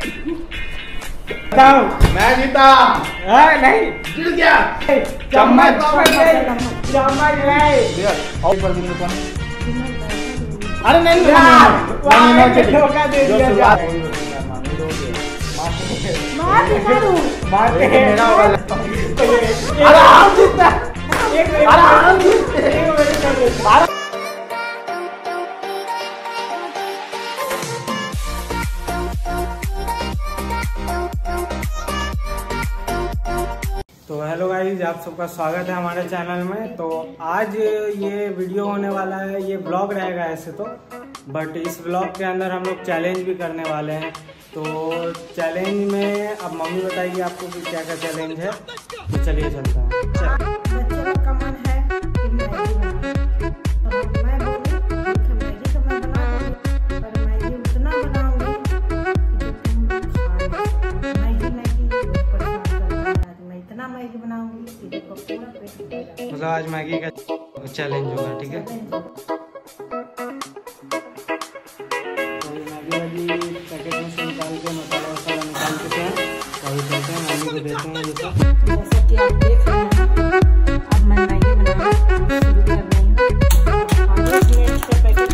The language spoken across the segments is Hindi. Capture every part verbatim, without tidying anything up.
मैं जीता। नहीं जीत गया। चम्मच चम्मच नहीं। अरे नहीं धोखा दे दिया। मारते हैं। आराम जीतता आराम जीतते। तो हेलो गाइस, आप सबका स्वागत है हमारे चैनल में। तो आज ये वीडियो होने वाला है, ये ब्लॉग रहेगा ऐसे तो, बट इस ब्लॉग के अंदर हम लोग चैलेंज भी करने वाले हैं। तो चैलेंज में अब मम्मी बताएगी आपको कि क्या क्या चैलेंज है। तो चलिए चलते हैं। बच्चे का मन है कि मैगी बनाओ, तो मैं बोली ठीक है मैगी तो मैं बना दूंगी, पर मैगी उतना बनाऊंगी कि तुम लोग खा मैगी मैगी परेशान करना है। आज मैं इतना मैगी बनाऊंगी कि देखो पूरा पेट भरेगा। मतलब आज मैगी का चैलेंज होगा, ठीक है। मैगी वाली पैकेट में से निकाल के मसाला वसाला निकाल के हैं, अभी चलते हैं मम्मी को देते हैं। ये सब जैसा कि आप देख रहे हैं, अब मैं मैगी बनाना शुरू कर रही हूँ। एक मिनट से packet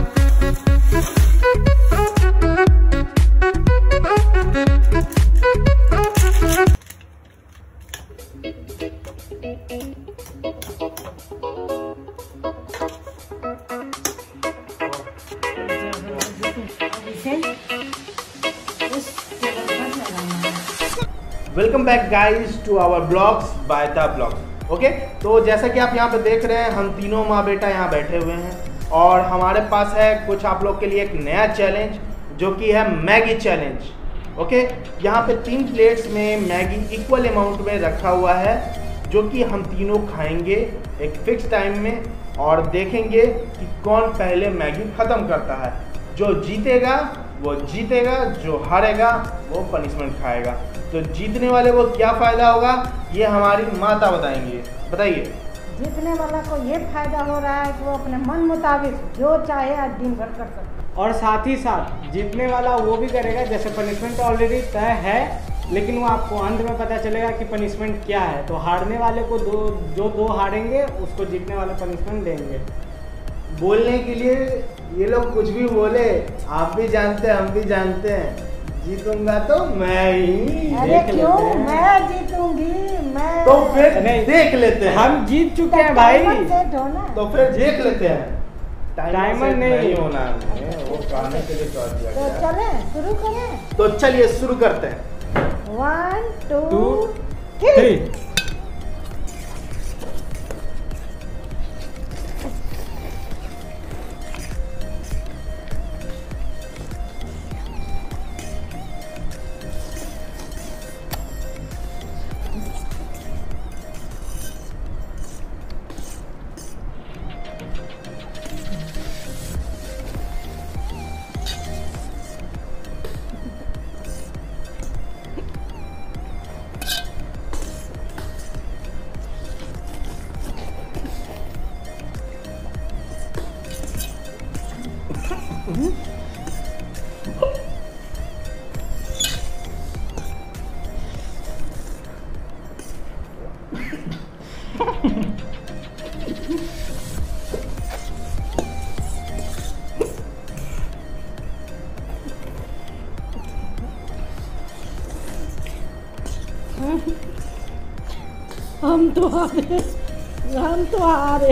welcome back guys to our blogs by the blogs. Okay, तो जैसा कि आप यहाँ पे देख रहे हैं, हम तीनों माँ बेटा यहाँ बैठे हुए हैं और हमारे पास है कुछ आप लोग के लिए एक नया चैलेंज जो कि है मैगी चैलेंज। ओके, यहाँ पे तीन प्लेट्स में मैगी इक्वल अमाउंट में रखा हुआ है जो कि हम तीनों खाएंगे एक फिक्स टाइम में और देखेंगे कि कौन पहले मैगी ख़त्म करता है। जो जीतेगा वो जीतेगा, जो हारेगा वो पनिशमेंट खाएगा। तो जीतने वाले को क्या फ़ायदा होगा ये हमारी माता बताएंगे। बताइए। जीतने वाला को ये फायदा हो रहा है कि वो अपने मन मुताबिक जो चाहे आज दिन भर कर सकता है, और साथ ही साथ जीतने वाला वो भी करेगा। जैसे पनिशमेंट ऑलरेडी तय है, लेकिन वो आपको अंत में पता चलेगा कि पनिशमेंट क्या है। तो हारने वाले को दो जो दो हारेंगे उसको जीतने वाला पनिशमेंट देंगे। बोलने के लिए ये लोग कुछ भी बोले, आप भी जानते हैं हम भी जानते हैं, जीतूंगा तो मैं ही। अरे क्यों मैं जीतूंगी? मैं तो फिर देख लेते हैं। हम जीत चुके हैं भाई, तो फिर देख लेते हैं। टाइमर नहीं, नहीं होना है, वो खाने के लिए कर दिया तो गया। चलें शुरू करें। तो चलिए शुरू करते हैं। One two two three. Three. हम तो हारे, हम तो हारे।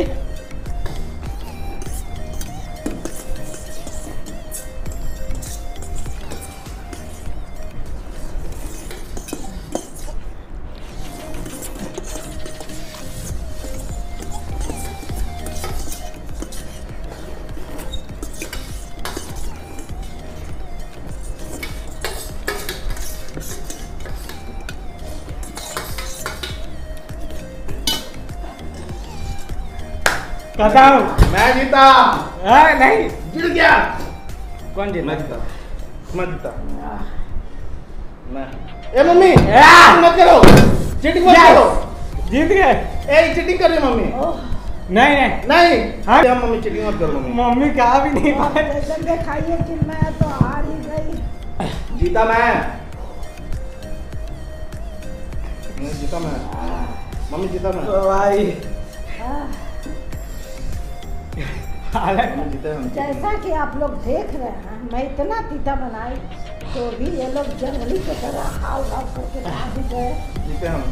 खत्म। मैं जीता। आ, नहीं जीत गया। कौन जीता? मैं जीता। मैं जीता। मैं ए मम्मी आ! मत करो, चीटिंग मत करो। जीत गए। ए चीटिंग कर रही है मम्मी। नहीं नहीं नहीं हाँ? हाँ मम्मी चीटिंग मत करो मम्मी। मम्मी कहा भी नहीं पाए। दिखाइए कि मैं तो हार ही गई। जीता मैं, जीता मैं, मम्मी जीता मैं। तो भाई जीते हम। जैसा कि आप लोग देख रहे हैं, मैं इतना तीता बनाई तो भी ये लोग जंगली की तरह हाव हाव करके खा भी गए। जीते हम।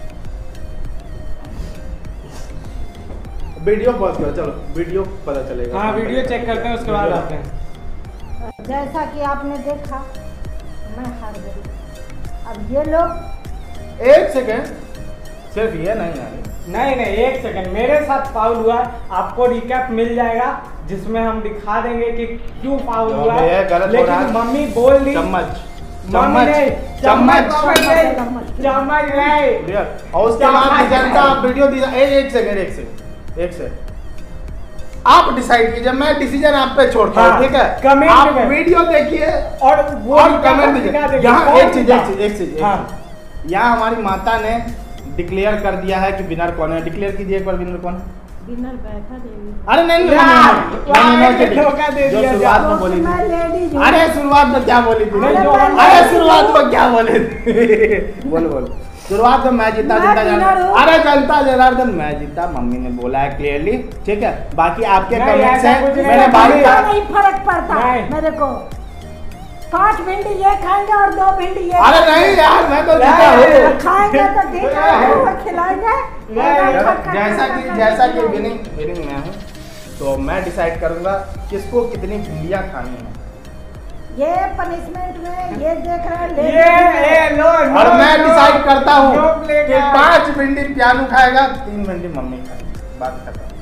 वीडियो पॉज करो, चलो वीडियो पता चलेगा। हाँ वीडियो चेक करते हैं उसके बाद आते हैं। जैसा कि आपने देखा मैं हार गई। अब ये लोग एक सेकेंड, सिर्फ ये नहीं यार, नहीं नहीं एक सेकंड, मेरे साथ फाउल हुआ है, आपको रिकैप मिल जाएगा जिसमें हम दिखा देंगे कि क्यों फाउल हुआ है। लेकिन मम्मी बोल दी चम्मच मम्मी नहीं, चम्मच चम्मच नहीं, चम्मच नहीं। और उसके बाद जनता वीडियो दी। एक सेकंड एक सेकंड एक सेकंड आप डिसाइड कीजिए, मैं डिसीजन आप पे छोड़ता हूँ। ठीक है, कमेंट आप में वीडियो देखिए और वो और कमेंट दीजिए। यहाँ एक चीज एक चीज एक चीज हाँ। यहाँ हमारी माता ने डिक्लेयर कर दिया है कि विनर कौन है। डिक्लेयर कीजिए एक बार, विनर कौन है? विनर बैठा देवी। अरे नहीं नहीं यार, नहीं नहीं नहीं धोखा दे जो दिया शुरुआत में तो बोली मैं थी। लेडीज हूँ। अरे शुरुआत में क्या बोली थी? नहीं, जो हम- अरे शुरुआत में क्या बोले थे? बोल बोल। शुरुआत में मैं जीता मैं जीता winner जनार्दन। हूँ। अरे जनता जनार्दन मैं जीता, मम्मी ने बोला है क्लियरली। ठीक है, बाकी आपके नहीं, कमेंट्स ऐसा कुछ हैं। नहीं मेरे है, भाई मम्मी- का नहीं फर्क पड़ता नहीं। मेरे को। पांच भिंडी ये खाएंगे और दो भिंडी ये अरे नहीं यार, मैं तो जीता हूँ। खाएंगे तो ठीक है, वो खिलाएंगे। जैसा कि जैसा कि विनिंग विनिंग मैं हूँ, तो मैं डिसाइड करूंगा किसको कितनी भिंडियाँ खानी है। ये पनिशमेंट में ये देख रहे हैं ये ए, लो, लो, और मैं लो, डिसाइड करता हूँ लो प्ले कि का। पांच भिंडी प्यानू खाएगा, तीन भिंडी मम्मी खाएगी। बात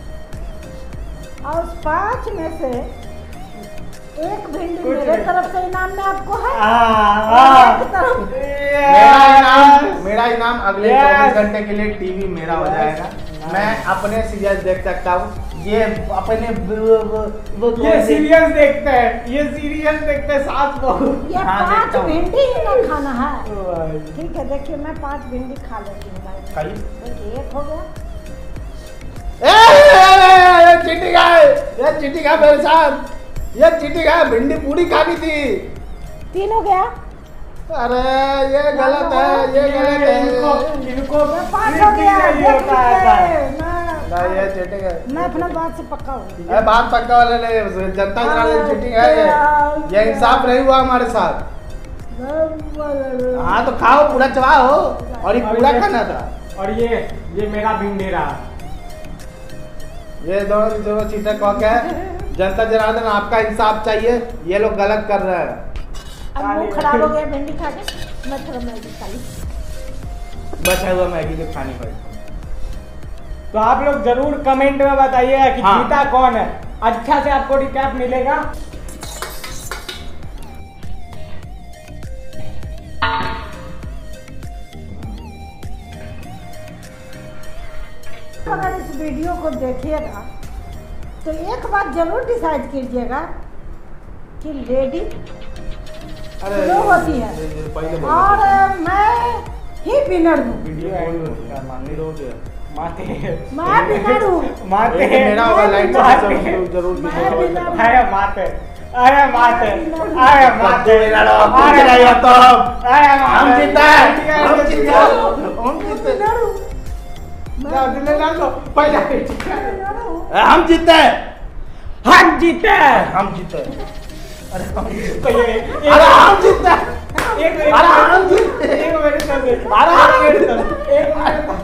खत्म। और उस पांच में से एक भिंडी कुछ मेरे नहीं। तरफ से इनाम में आपको है। हाँ, और हाँ। एक तरफ मेरा इनाम मेरा इनाम अगले Yes. चौबीस घंटे के लिए टीवी मेरा हो Yes. जाएगा। Nice. मैं अपने सीरियल देख सकता हूँ। ये अपने ब- ब- वो ये सीरियस देखते हैं, ये सीरियल देखते हैं सास बहू। ये हाँ, पांच देखता हूँ। भिंडी ही ना खाना है। ठीक है, देखिए मैं पांच भिंडी खा लेती हूँ भाई। खाइए। देखिए एक हो गया। ए, ए, ए, ये चीटी का है, ये चीटी का मेरे साथ, ये चीटी का भिंडी पूरी खानी थी। तीन हो गया। अरे ये गलत है, ये गलत इनको है। इनको मैं पाँच हो गया। नहीं होता है ऐसा। मैं- नहीं ये चीटिंग है। मैं अपना बात से पक्का हूँ। अरे बात पक्का वाले नहीं, जनता जनार्दन चीटिंग है ये। ये इंसाफ नहीं हुआ हमारे साथ। हाँ तो खाओ, पूरा चबाओ। और ये पूरा खाना था। और ये ये मेरा भिंडी रहा। ये दोनों दोनों चीजें कह के जनता जनार्दन आपका इंसाफ चाहिए। ये लोग गलत कर रहे हैं। अब मुंह खराब हो गया भिंडी खा के। मैं थोड़ा मैगी खा ली। बचा हुआ मैगी तो खानी पड़ेगी। तो आप लोग जरूर कमेंट में बताइएगा कि हाँ। जीता कौन है। अच्छा से आपको रिकैप मिलेगा। अगर इस वीडियो को देखिएगा तो एक बात जरूर डिसाइड कीजिएगा कि लेडी अरे जो होती है ये- ये पहले बोलो। और मैं ही विनर हूँ। वीडियो एंड हो गया। मांगी दोगे? माते मैं विनर हूँ। माते ये मेरा होगा, लाइट माते। जरूर जरूर मैं दिखाओ। बिना- अरे माते अरे माते अरे माते मेरा लो, कुछ अरे नहीं हो तो। अरे हम माते। जीते हैं, हम जीते हैं, हम मैं जीते हैं। विनर हूँ। जाओ, दिल्ली ला लो, पहले। मैं विनर हूँ। हम जीते हैं, हम जीते हैं। हम जीते हैं। अरे हम जीते तो ये हैं। अरे हम जीते हैं। एक एक अरे हम जीते हैं। एक मेरे तरफ से। अरे हम मेरे जीते तरफ। हैं। एक मेरे तरफ।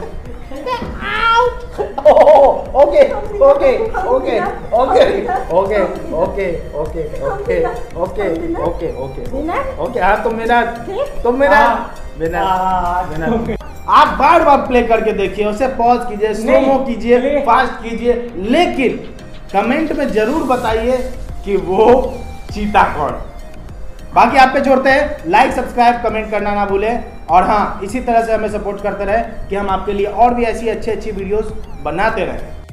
Oh, okay okay okay okay okay okay okay okay okay okay okay okay हाँ तो मेरा तो मेरा हाँ। मेरा हाँ, मेरा तो- आप बार बार प्ले करके देखिए, उसे पॉज कीजिए, स्लोमो नहीं, कीजिए, play- फास्ट कीजिए, लेकिन कमेंट में जरूर बताइए कि वो चीता कौन। बाकी आप पे छोड़ते हैं, लाइक सब्सक्राइब कमेंट करना ना भूलें। और हाँ, इसी तरह से हमें सपोर्ट करते रहे कि हम आपके लिए और भी ऐसी अच्छी अच्छी वीडियोस बनाते रहें।